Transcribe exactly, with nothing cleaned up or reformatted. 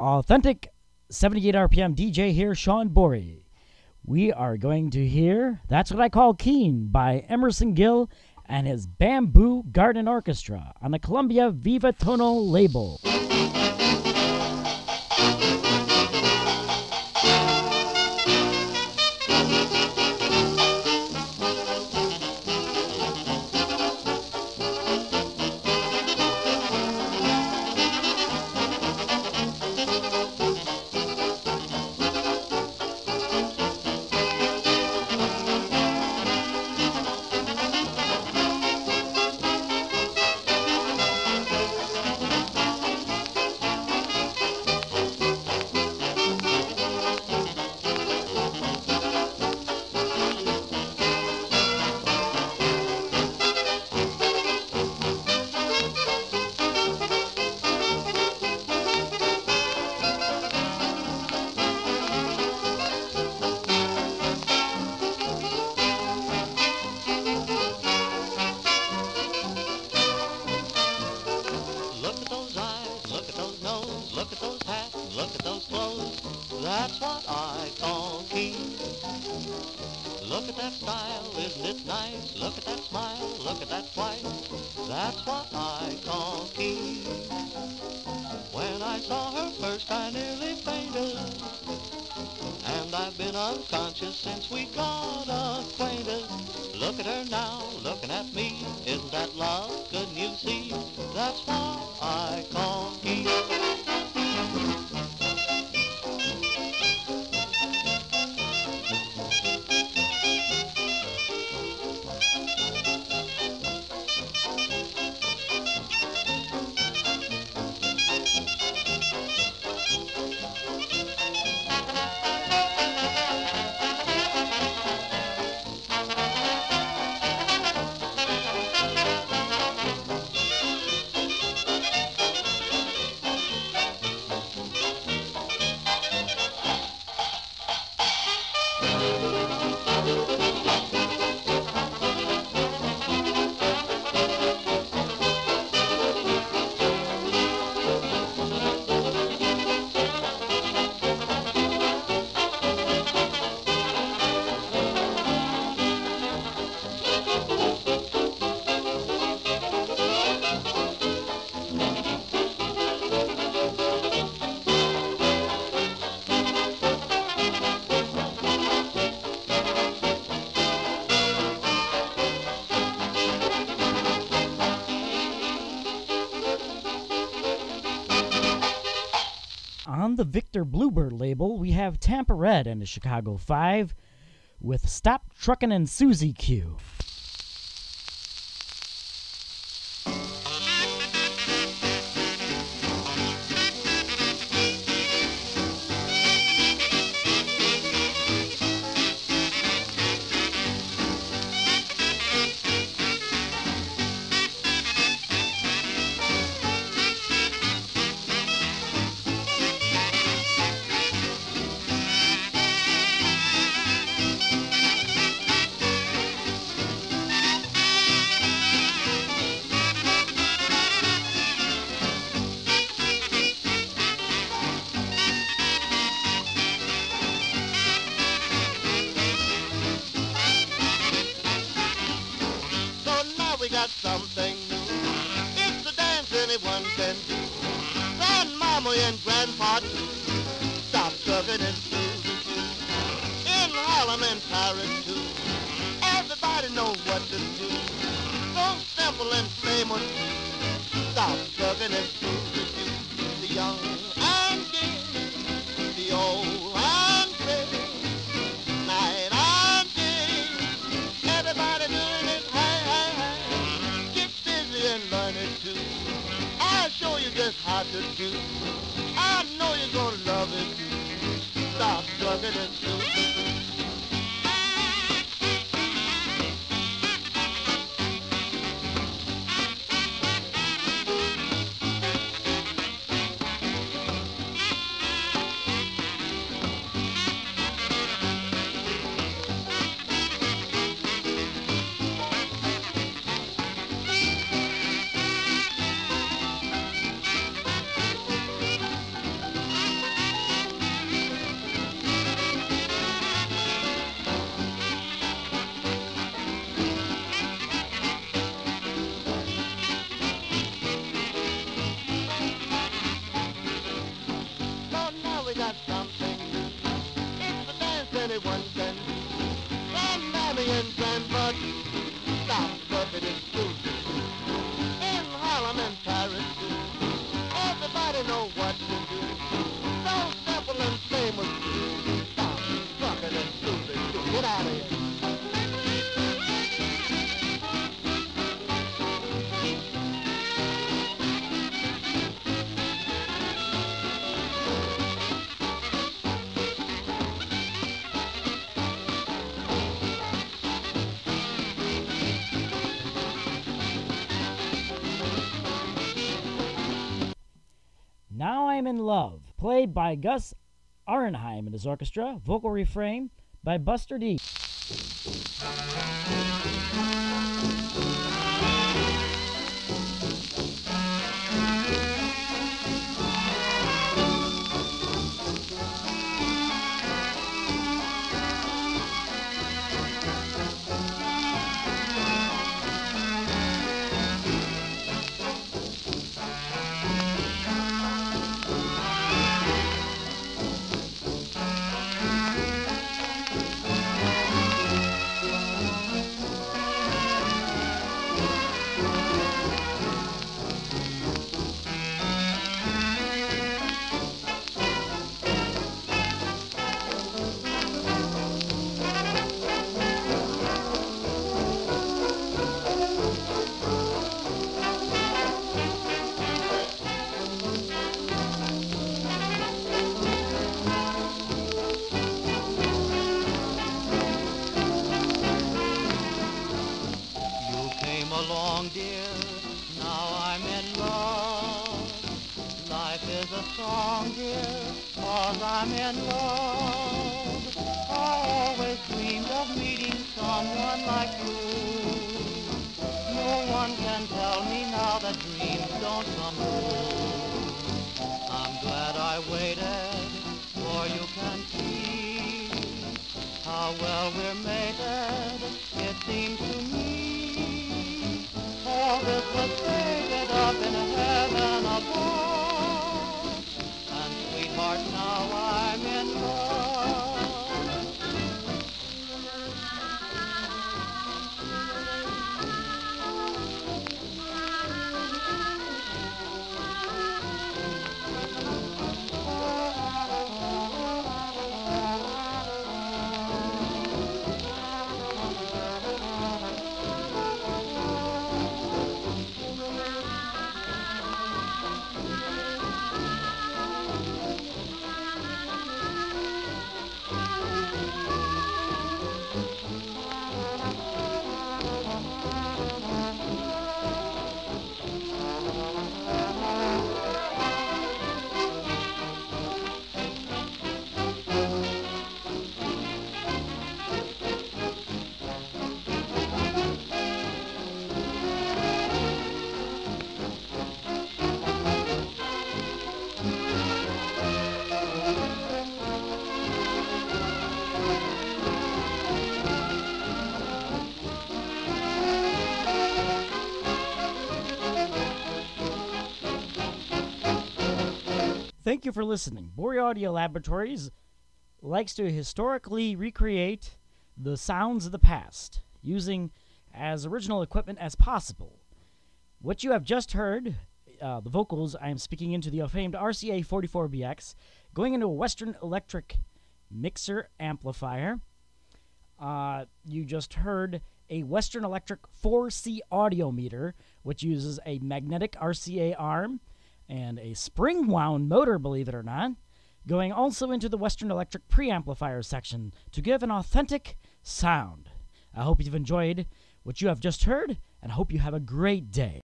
Authentic seventy-eight R P M D J here, Sean Borey. We are going to hear That's What I Call Keen by Emerson Gill and his Bamboo Garden Orchestra on the Columbia Viva Tonal label. Since we got acquainted, look at her now, looking at me. Isn't that love? Couldn't you see? That's what I call keen. On the Victor Bluebird label, we have Tampa Red and the Chicago Five with Stop Truckin' and Suzi-Q. Something new. It's a dance anyone can do. Grandmama and grandpa too. Stop trucking and Suzi-Q. In Harlem and Paris too. Everybody knows what to do. So simple and famous. Stop trucking and Suzi-Q. The young and gay, the old and gray, night and day. Everybody doing it. Learn it too. I'll show you just how to do. I know you're gonna I'm in Love, played by Gus Arnheim and his orchestra, vocal refrain by Buster Dees. Along, dear, now I'm in love. Life is a song, dear, cause I'm in love. I always dreamed of meeting someone like you. No one can tell me now that dreams don't come true. I'm glad I waited, for you can see how well we're mated, it seems to me. All this was faded up in heaven above, and sweetheart, now I'm in love. Thank you for listening. Bory Audio Laboratories likes to historically recreate the sounds of the past using as original equipment as possible. What you have just heard, uh, the vocals, I am speaking into the famed R C A forty-four B X, going into a Western Electric mixer amplifier. Uh, you just heard a Western Electric four C audiometer, which uses a magnetic R C A arm and a spring-wound motor, believe it or not, going also into the Western Electric preamplifier section to give an authentic sound. I hope you've enjoyed what you have just heard, and hope you have a great day.